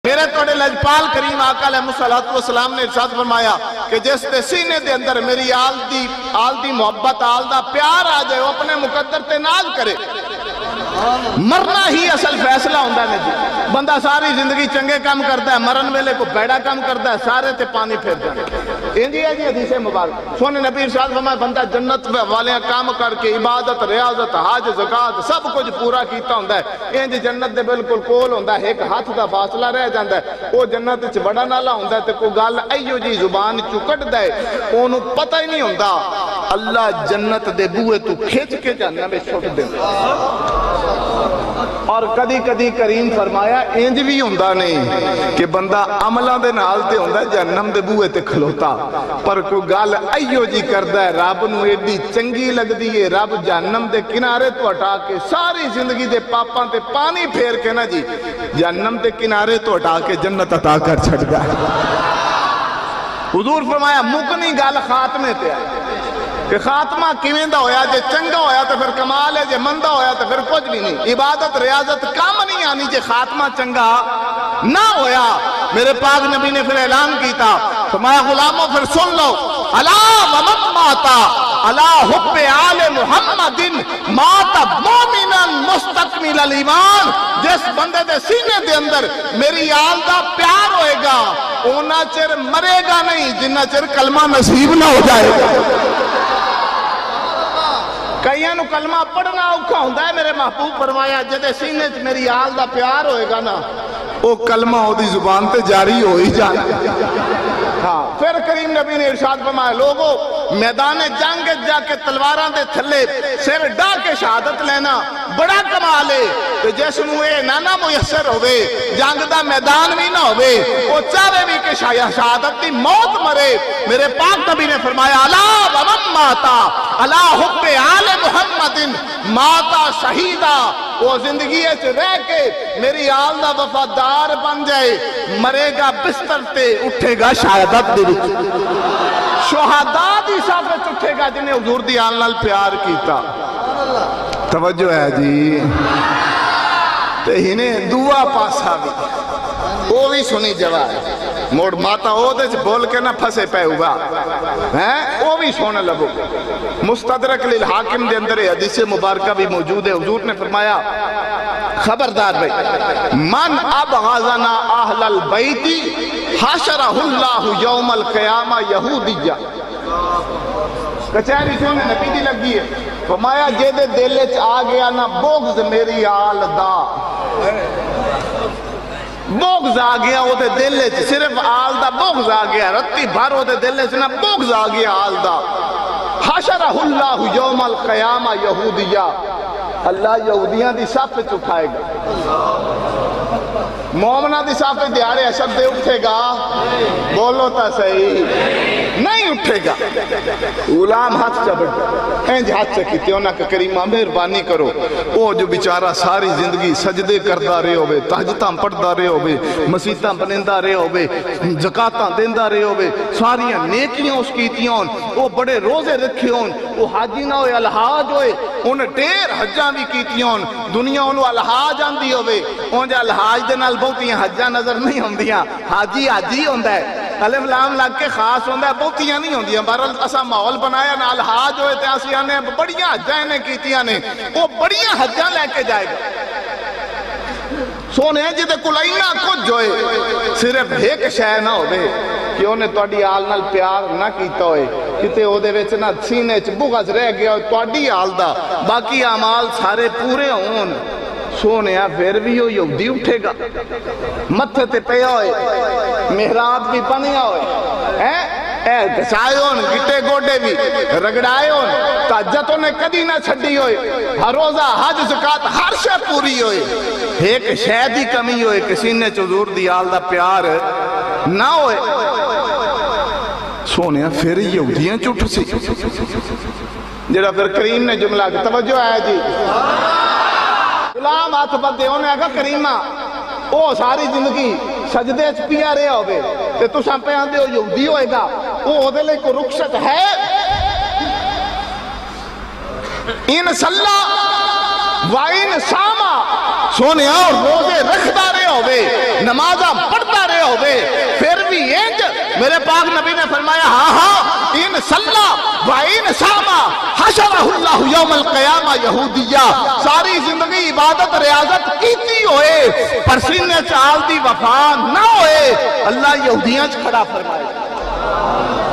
میرے توڑے لجپال کریم آقا علیہ السلام نے ارشاد فرمایا کہ جس دے سینے دے اندر میری آل دی محبت آل دا پیار آ جائے وہ اپنے مقدر تے ناز کرے مرنا ہی اصل فیصلہ ہوندہ ہے جی بندہ ساری زندگی چنگے کام کرتا ہے مرن ویلے کو بیڑا کام کرتا ہے سارے تے پانی پھیر جانے انجی ہے جی حدیث مبارک سونے نبی ارشاد فرمایا بندہ جنت والے کام کر کے عبادت ریاضت حج زکات سب کچھ پورا کیتا ہوندہ ہے انج جنت دے بالکل کول ہوندہ ہے ایک ہاتھ دا فاصلہ رہ جاندہ ہے وہ جنت چ بڑا نالا ہوندہ ہے تے کوئی گل ایو جی زبان چکٹ دے اونوں پتہ ہی نہیں ہوندہ اللہ جنت دے بوئے تو کھچ کے جہنم میں چھوٹ دے اور کدی کدی کریم فرمایا انج بھی ہوندہ نہیں کہ بندہ عملہ دے نال تے ہوندہ ہے جہنم دے بوئے تے کھلوتا پر کوئی گال ایو جی کردہ ہے رب نو ایڈی چنگی لگ دیئے رب جہنم دے کنارے تو ہٹا کے ساری زندگی دے پاپاں تے پانی پھیر کے نا جی جہنم دے کنارے تو ہٹا کے جنت عطا کر چھڑ گیا حضور فرمایا مکنی گال خاتمے تے آئے کہ خاتمہ کیویں دا ہویا جے چنگا ہویا تو پھر کمال ہے جے مندہ ہویا تو پھر کچھ بھی نہیں عبادت ریاضت کام نہیں آنی جے خاتمہ چنگا نہ ہویا میرے پاک نبی نے پھر اعلان کیتا فرمایا غلاموں پھر سن لو الا ومن ماتا الا حب آل محمد ماتا مومنا مستقمل الایمان جس بندے دے سینے دے اندر میری آل دا پیار ہوئے گا اونا چر مرے گا نہیں جنہ چر کلمہ نصیب نہ ہو جائے گا کئیاں نو کلمہ پڑھنا اوکھا ہوندہ ہے میرے محبوب فرمایا جدے سینے چ میری آل دا پیار ہوئے گا نا او کلمہ ہو دی زبان تے جاری ہو ہی جانا ہاں پھر کریم نبی نے ارشاد فرمایا لوگو میدان جنگ جا کے تلواراں دے تھلے سر ڈا کے شہادت لینا بڑا کمال ہے کہ جس نو اے نانا میسر ہوئے جنگ دا میدان بھی نہ ہوئے وہ چاہے بھی کہ شہادت دی موت مرے میرے پاک نبی نے فرمایا الا ومن ماتا الا حب آل محمد ماتا شہیدہ وہ زندگی اچھ رہ کے میری آل دا وفادار بن جائے مرے گا بستر تے اٹھے گا شہادت دے وچ شہداء دی صافت اٹھے گا جنہیں حضور دی آل نال پیار کیتا توجہ ہے جی تے ہنے دعا پاسا بھی وہ بھی سنی جواب موڑ ماتا او دے بول کے نہ پھسے پہ ہوا وہ بھی سونے لگو مستدرک للحاکم دے اندر حدیث مبارکہ بھی موجود ہے حضور نے فرمایا خبردار بھئی من ابغضنا اہل البیت حشرہ اللہ یوم القیامہ یہودیہ کچھاری سونے نبی دی لگی ہے فرمایا جے دے دلے چ آ گیا نا بغض میری آل دا بغض آ گیا وہ دے دلے چ صرف آل دا بغض آ گیا رتی بھر وہ دے دلے چ نا بغض آ گیا آل دا حشرہ اللہ یوم القیامہ یہودیہ اللہ یہودیاں دی صف پہ اٹھائے گا مومنہ دی صف پہ دیارے اشد دے اٹھے گا بولو تا صحیح نہیں اٹھے گا غلام ہاتھ چبڑ انج ہاتھ چکیتے ہونا کہ کریمہ مہربانی کرو او جو بیچارہ ساری زندگی سجدے کردہ رہے ہوئے تہجداں پڑھدہ رہے ہوئے مسیحتاں بنندہ رہے ہوئے زکاتاں دیندہ رہے ہوئے ساریاں نیکیاں اس کیتیاں وہ بڑے روزے رکھے ہون وہ حاجی نہ ہوئے الحاج ہوئے انہیں ڈیر حجاں بھی کیتیاں دنیا انہوں الحاج آندی ہوئے انجا الحاج دے نال بہتیاں حجاں نظر نہیں ہوندیاں حاجی حاجی ہوندہ ہے الف لام لگ کے خاص ہوندہ ہے بہتیاں نہیں ہوندیاں بہرحال اسا ماحول بنایا نا الحاج ہوئے تے آسیاں نے بڑیاں حجاں نے کیتیاں نے وہ بڑیاں حجاں لے کے جائے گا سونے جی تے کلائیاں کچھ ہوئے صرف ایک شے نہ ہوئے کہ انہیں توڑی آل نال پیار نہ کیتا ہوئے کتے او دے ویچ نہ سینے چ بغض رہ گیا ہوئے توڑی آل دا باقی اعمال سارے پورے ہون سونے پھر بھی وہ یہودی اٹھے گا متھے تے پیا ہوئے محراب بھی پنیا ہوئے دسائے ہون گٹے گوڑے بھی رگڑائے ہون تاجتوں نے کدی نہ چھڑی ہوئے ہر روزہ حج زکات ہر شے پوری ہوئے ایک شے دی کمی ہوئے کسی نے حضور دی آل دا پیار نہ ہوئے سونے پھر یہودیاں چوٹ سی جڑا پھر کریم نے جملہ کی توجہ آیا جی غلام ہاتھ بدے ہونے آگا کریمہ او ساری زندگی سجدے چ پیا رہے ہوئے تے تو ساں پہ آندے ہو یہودی ہوئے گا او دے لئے کو رخصت ہے ان صلی وائن ساما سونے اور روزے رکھ دارے ہوئے نمازہ پڑھ ہوئے پھر بھی انج میرے پاک نبی نے فرمایا ہاں ہاں ان صلی و ان صاما حشرہ اللہ یوم القیامہ یہودیہ ساری زندگی عبادت ریاضت کیتی ہوئے پر سینے چال دی وفا نہ ہوئے اللہ یہودیاں کھڑا فرمائے